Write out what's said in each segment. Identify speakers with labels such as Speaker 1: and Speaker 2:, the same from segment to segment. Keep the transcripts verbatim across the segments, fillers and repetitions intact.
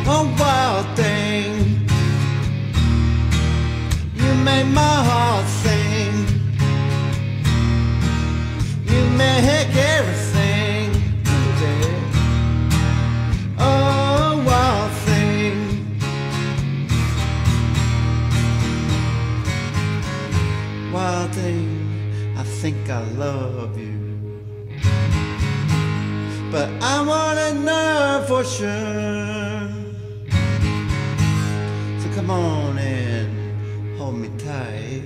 Speaker 1: a wild thing. You make my heart sing. You make everything, baby. Oh, wild thing. Wild thing, I think I love you, but I wanna know for sure. So come on and hold me tight.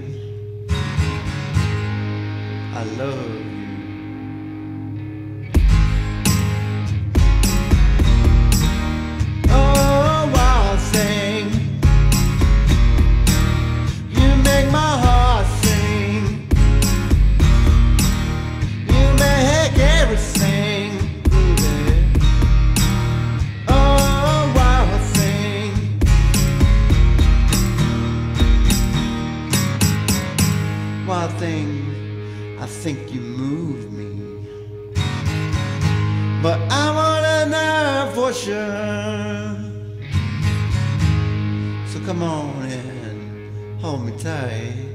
Speaker 1: I love you. Oh, wild thing, you make my heart sing. You make everything, baby. Oh, wild thing. Wild thing, I think you move me, but I wanna know for sure. So come on and hold me tight.